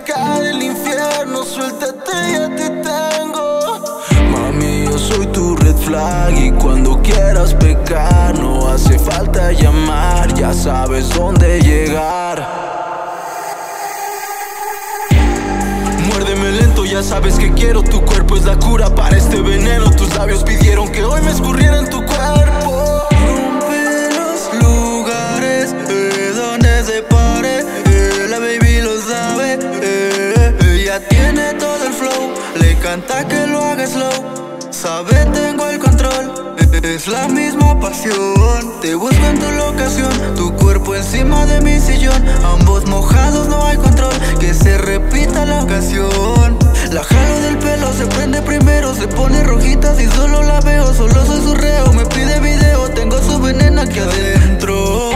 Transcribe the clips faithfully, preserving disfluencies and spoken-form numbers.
cerca del infierno, suéltate y a ti tengo. Mami, yo soy tu red flag y cuando quieras pecar no hace falta llamar, ya sabes dónde llegar. Muérdeme lento, ya sabes que quiero, tu cuerpo es la cura para este veneno. Tus labios pidieron que hoy me escurriera en tu cuerpo. Rompe los lugares eh, donde se pare, eh, la baby lo sabe, eh, ella tiene todo el flow, le canta que lo haga slow. Sabe, tengo el control, es la misma pasión. Te busco en tu locación, tu cuerpo encima de mi sillón. Ambos mojados, no hay control, que se repita la ocasión. La jalo del pelo, se prende primero, se pone rojita si solo la veo. Solo soy su reo, me pide video, tengo su veneno aquí adentro.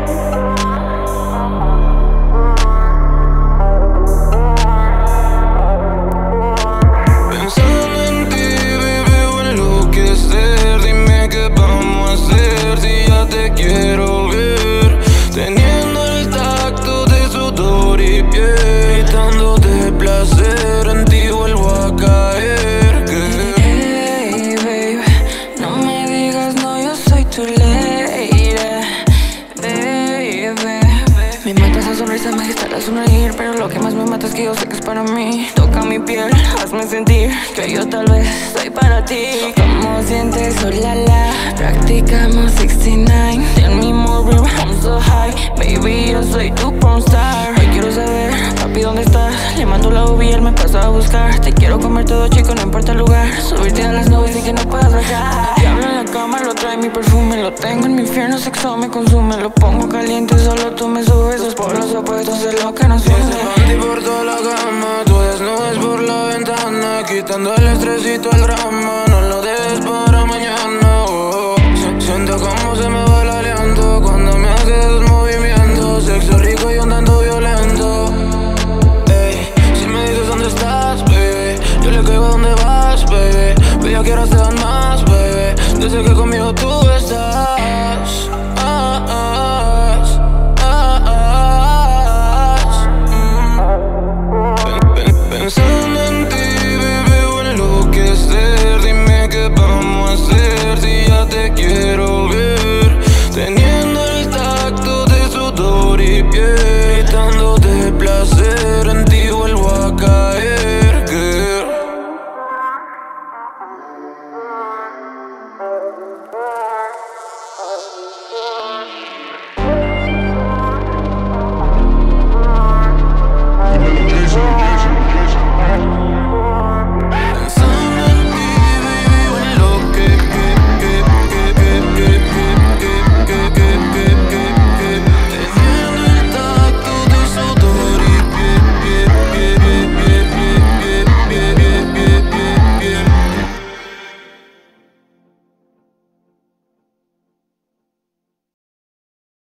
Quiero ver, teniendo el tacto de sudor y piel, gritándote placer, en ti vuelvo a caer. Hey, baby, no me digas no, yo soy tu lady, baby. Me mata esa sonrisa, me gesta la sonreír, pero lo que más me mata es que yo sé que es para mí. Toca mi piel, hazme sentir que yo tal vez soy para ti. ¿Cómo sientes? Oh la la, practicamos sesenta y nueve. Tell me more, bro, I'm so high. Baby, yo soy tu pornstar. Hoy quiero saber, papi, ¿dónde estás? Le mando la U V y él me pasa a buscar. Te quiero comer todo, chico, no importa el lugar. Subirte a las nubes y que no puedas bajar. Diablo en la cama, lo trae mi perfume. Lo tengo en mi infierno, sexo me consume. Lo pongo caliente, solo tú me subes. Los polos opuestos es lo que nos une. Por toda la cama, tú desnudas por la ventana, quitando el estrés y todo el drama.